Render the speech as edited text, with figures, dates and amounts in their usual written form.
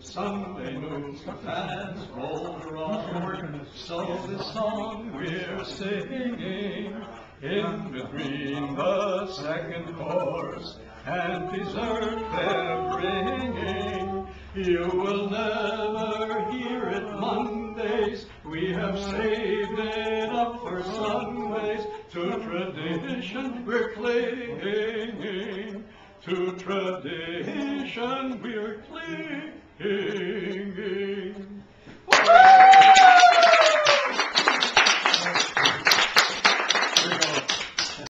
Sunday moves fast roll around, so this song we're singing in between the second course and dessert they're bringing. You will never hear it Mondays, we have saved it up for Sundays. To tradition we're clinging, to tradition we're clinging.